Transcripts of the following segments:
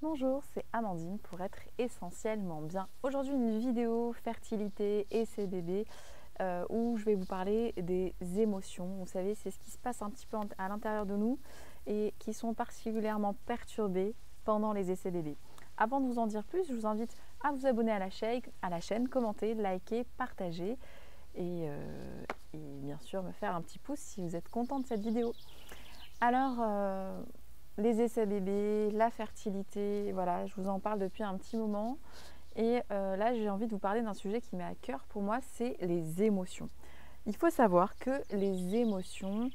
Bonjour, c'est Amandine pour être essentiellement bien. Aujourd'hui, une vidéo fertilité et ses bébés où je vais vous parler des émotions. Vous savez, c'est ce qui se passe un petit peu à l'intérieur de nous et qui sont particulièrement perturbées pendant les essais bébés. Avant de vous en dire plus, je vous invite à vous abonner à la chaîne, commenter, liker, partager et bien sûr me faire un petit pouce si vous êtes content de cette vidéo. Alors, les essais bébés, la fertilité, voilà, je vous en parle depuis un petit moment. Et là, j'ai envie de vous parler d'un sujet qui m'est à cœur pour moi, c'est les émotions. Il faut savoir que les émotions,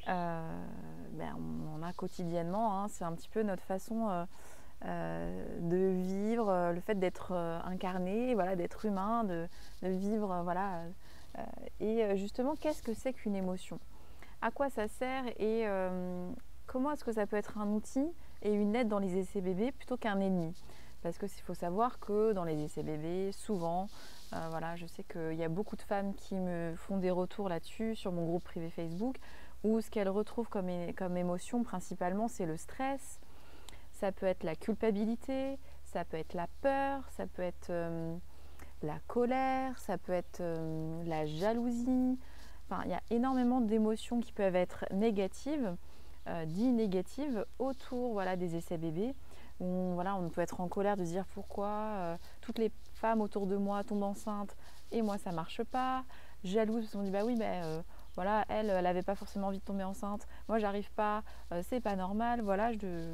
on en a quotidiennement, hein, c'est un petit peu notre façon de vivre, le fait d'être incarné, voilà, d'être humain, de vivre, voilà. Et justement, qu'est-ce que c'est qu'une émotion? À quoi ça sert et comment est-ce que ça peut être un outil et une aide dans les essais bébés plutôt qu'un ennemi? Parce qu'il faut savoir que dans les essais bébés, souvent, voilà, je sais qu'il y a beaucoup de femmes qui me font des retours là-dessus sur mon groupe privé Facebook, où ce qu'elles retrouvent comme émotion principalement, c'est le stress, ça peut être la culpabilité, ça peut être la peur, ça peut être la colère, ça peut être la jalousie. Enfin, il y a énormément d'émotions qui peuvent être négatives, dites négatives, autour voilà, des essais bébés. Où, voilà, on peut être en colère de se dire pourquoi toutes les femmes autour de moi tombent enceintes et moi ça marche pas. Jalouse parce qu'on dit bah oui, voilà, elle n'avait pas forcément envie de tomber enceinte. Moi j'arrive pas, c'est pas normal. Voilà,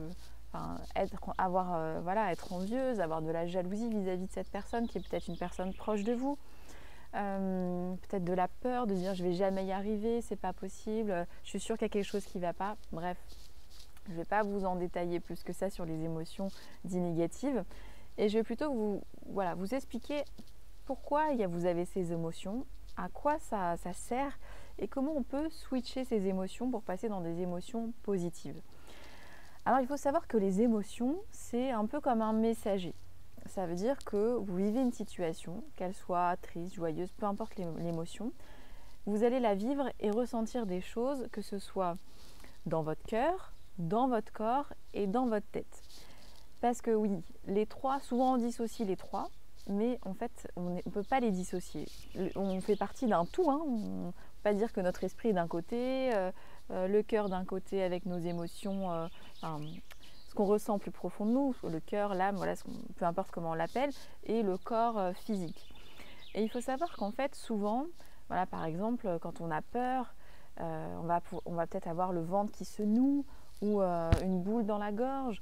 être envieuse, avoir de la jalousie vis-à-vis de cette personne qui est peut-être une personne proche de vous. Peut-être de la peur de dire je vais jamais y arriver, c'est pas possible, je suis sûre qu'il y a quelque chose qui va pas. Bref, je ne vais pas vous en détailler plus que ça sur les émotions dites négatives et je vais plutôt vous expliquer pourquoi vous avez ces émotions, à quoi ça sert et comment on peut switcher ces émotions pour passer dans des émotions positives. Alors il faut savoir que les émotions, c'est un peu comme un messager. Ça veut dire que vous vivez une situation, qu'elle soit triste, joyeuse, peu importe l'émotion, vous allez la vivre et ressentir des choses, que ce soit dans votre cœur, dans votre corps et dans votre tête. Parce que oui, les trois, souvent on dissocie les trois, mais en fait, on ne peut pas les dissocier. On fait partie d'un tout, hein. On ne peut pas dire que notre esprit est d'un côté, le cœur d'un côté avec nos émotions, ce qu'on ressent plus profond de nous, le cœur, l'âme, voilà, peu importe comment on l'appelle, et le corps physique. Et il faut savoir qu'en fait, souvent, voilà, par exemple, quand on a peur, on va peut-être avoir le ventre qui se noue ou une boule dans la gorge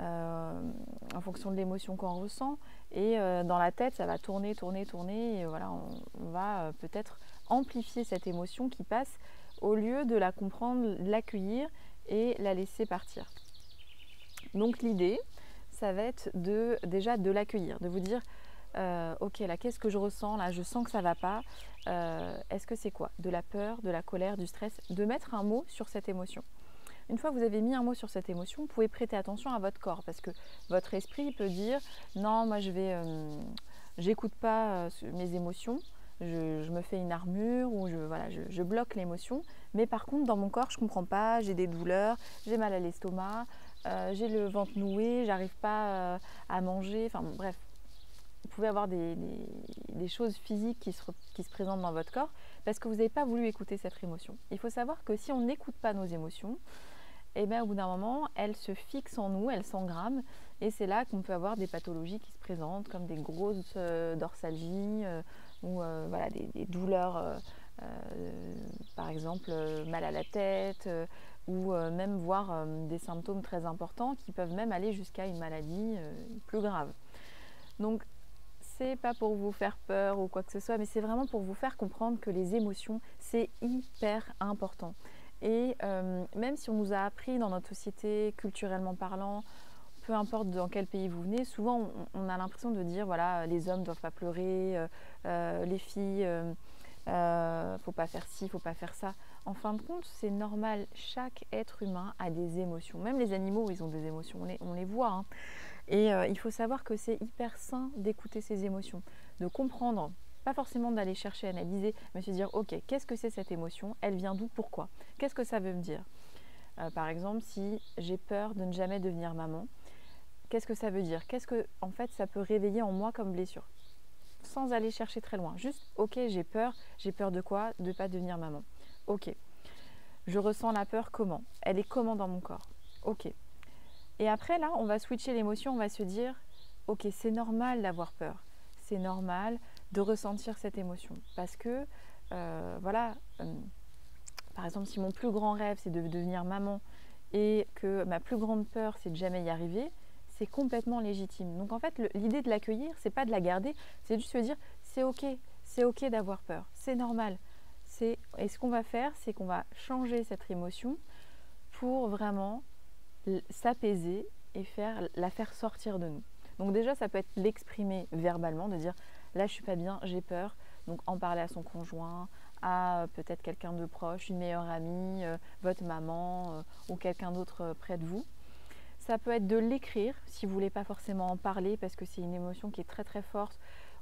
en fonction de l'émotion qu'on ressent. Et dans la tête, ça va tourner, tourner, tourner. Et voilà, on va peut-être amplifier cette émotion qui passe au lieu de la comprendre, l'accueillir et la laisser partir. Donc l'idée, ça va être déjà de l'accueillir, de vous dire ok, là, qu'est-ce que je ressens? Là, je sens que ça ne va pas. Est-ce que c'est quoi? De la peur, de la colère, du stress? De mettre un mot sur cette émotion. Une fois que vous avez mis un mot sur cette émotion, vous pouvez prêter attention à votre corps parce que votre esprit peut dire non, moi j'écoute pas mes émotions, je me fais une armure ou je bloque l'émotion. Mais par contre, dans mon corps, je comprends pas, j'ai des douleurs, j'ai mal à l'estomac, j'ai le ventre noué, j'arrive pas à manger. Enfin bref, vous pouvez avoir des choses physiques qui se présentent dans votre corps parce que vous n'avez pas voulu écouter cette émotion. Il faut savoir que si on n'écoute pas nos émotions, et bien, au bout d'un moment, elles se fixent en nous, elles s'engramment et c'est là qu'on peut avoir des pathologies qui se présentent comme des grosses dorsalgies ou voilà, des douleurs, par exemple mal à la tête ou même voir des symptômes très importants qui peuvent même aller jusqu'à une maladie plus grave. Donc, c'est pas pour vous faire peur ou quoi que ce soit, mais c'est vraiment pour vous faire comprendre que les émotions, c'est hyper important. Et même si on nous a appris dans notre société, culturellement parlant, peu importe dans quel pays vous venez, souvent on a l'impression de dire voilà, les hommes ne doivent pas pleurer, les filles, faut pas faire ci, faut pas faire ça. En fin de compte, c'est normal, chaque être humain a des émotions. Même les animaux, ils ont des émotions, on les voit, hein. Et il faut savoir que c'est hyper sain d'écouter ses émotions, de comprendre, pas forcément d'aller chercher à analyser, mais se dire ok, qu'est-ce que c'est cette émotion? Elle vient d'où? Pourquoi? Qu'est-ce que ça veut me dire? Par exemple, si j'ai peur de ne jamais devenir maman, qu'est-ce que ça veut dire? Qu'est-ce que en fait ça peut réveiller en moi comme blessure? Sans aller chercher très loin. Juste, ok, j'ai peur. J'ai peur de quoi? De ne pas devenir maman. Ok. Je ressens la peur comment? Elle est comment dans mon corps? Ok. Et après, là, on va switcher l'émotion. On va se dire, ok, c'est normal d'avoir peur. C'est normal de ressentir cette émotion. Parce que, voilà, par exemple, si mon plus grand rêve, c'est de devenir maman et que ma plus grande peur, c'est de jamais y arriver, c'est complètement légitime. Donc en fait, l'idée de l'accueillir, c'est pas de la garder, c'est juste se dire c'est ok d'avoir peur, c'est normal. Et ce qu'on va faire, c'est qu'on va changer cette émotion pour vraiment s'apaiser et la faire sortir de nous. Donc déjà, ça peut être l'exprimer verbalement, de dire là, je suis pas bien, j'ai peur. Donc en parler à son conjoint, à peut-être quelqu'un de proche, une meilleure amie, votre maman ou quelqu'un d'autre près de vous. Ça peut être de l'écrire, si vous ne voulez pas forcément en parler, parce que c'est une émotion qui est très très forte.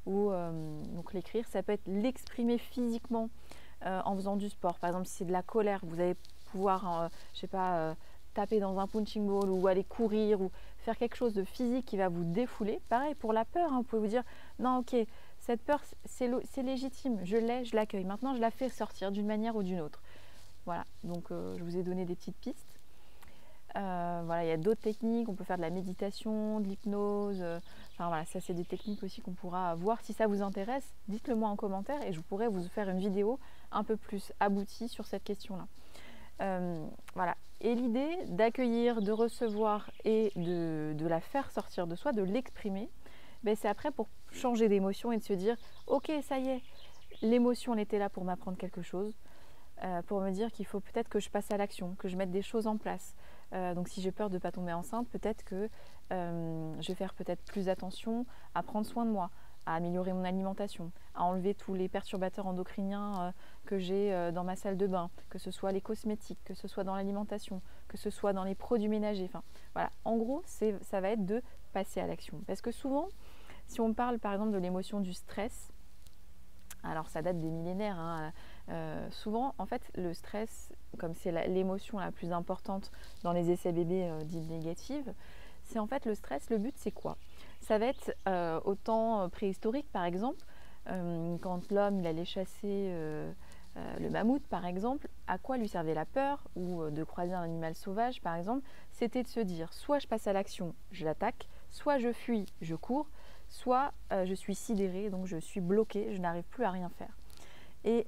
Donc l'écrire, ça peut être l'exprimer physiquement en faisant du sport. Par exemple, si c'est de la colère, vous allez pouvoir, je sais pas, taper dans un punching ball ou aller courir ou faire quelque chose de physique qui va vous défouler. Pareil pour la peur, hein, vous pouvez vous dire non, ok, cette peur c'est légitime, je l'accueille. Maintenant, je la fais sortir d'une manière ou d'une autre. Voilà, donc je vous ai donné des petites pistes. Voilà, il y a d'autres techniques, on peut faire de la méditation, de l'hypnose, enfin voilà, ça c'est des techniques aussi qu'on pourra voir. Si ça vous intéresse, dites-le moi en commentaire et je pourrais vous faire une vidéo un peu plus aboutie sur cette question-là. Voilà, et l'idée d'accueillir, de recevoir et de la faire sortir de soi, de l'exprimer, ben c'est après pour changer d'émotion et de se dire ok, ça y est, l'émotion elle était là pour m'apprendre quelque chose, pour me dire qu'il faut peut-être que je passe à l'action, que je mette des choses en place. Donc si j'ai peur de ne pas tomber enceinte, peut-être que je vais faire peut-être plus attention à prendre soin de moi, à améliorer mon alimentation, à enlever tous les perturbateurs endocriniens que j'ai dans ma salle de bain, que ce soit les cosmétiques, que ce soit dans l'alimentation, que ce soit dans les produits ménagers. Enfin, voilà. En gros, ça va être de passer à l'action. Parce que souvent, si on parle par exemple de l'émotion du stress, alors ça date des millénaires, hein, souvent en fait le stress, comme c'est l'émotion la plus importante dans les essais bébés dites négatives, c'est en fait le stress, le but c'est quoi? Ça va être au temps préhistorique par exemple, quand l'homme il allait chasser le mammouth par exemple, à quoi lui servait la peur ou de croiser un animal sauvage par exemple? C'était de se dire soit je passe à l'action, je l'attaque, soit je fuis, je cours, soit je suis sidérée, donc je suis bloquée, je n'arrive plus à rien faire. Et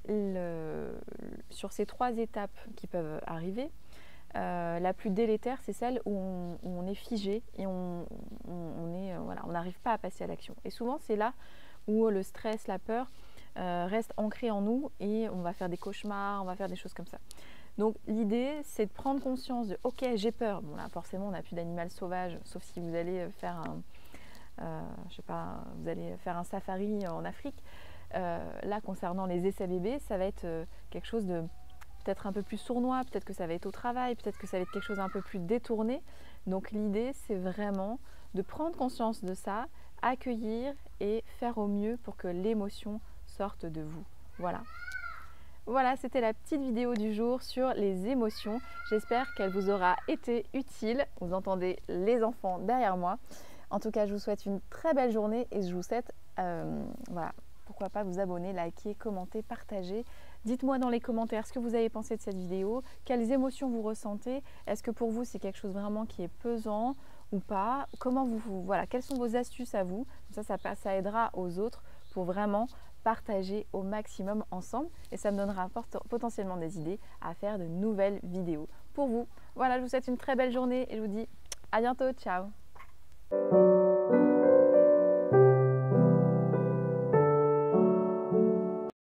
sur ces 3 étapes qui peuvent arriver, la plus délétère, c'est celle où on est figé et on n'arrive pas à passer à l'action. Et souvent, c'est là où le stress, la peur reste ancré en nous et on va faire des cauchemars, on va faire des choses comme ça. Donc l'idée, c'est de prendre conscience de « ok, j'ai peur ». Bon là, forcément, on n'a plus d'animal sauvage, sauf si vous allez faire je sais pas, vous allez faire un safari en Afrique. Là, concernant les essais bébés, ça va être quelque chose de peut-être un peu plus sournois, peut-être que ça va être au travail, peut-être que ça va être quelque chose un peu plus détourné. Donc l'idée, c'est vraiment de prendre conscience de ça, accueillir et faire au mieux pour que l'émotion sorte de vous. Voilà. Voilà, c'était la petite vidéo du jour sur les émotions. J'espère qu'elle vous aura été utile. Vous entendez les enfants derrière moi. En tout cas, je vous souhaite une très belle journée et je vous souhaite, voilà, pourquoi pas vous abonner, liker, commenter, partager. Dites-moi dans les commentaires ce que vous avez pensé de cette vidéo, quelles émotions vous ressentez, est-ce que pour vous c'est quelque chose vraiment qui est pesant ou pas, comment voilà, quelles sont vos astuces à vous, comme ça aidera aux autres pour vraiment partager au maximum ensemble et ça me donnera potentiellement des idées à faire de nouvelles vidéos pour vous. Voilà, je vous souhaite une très belle journée et je vous dis à bientôt, ciao.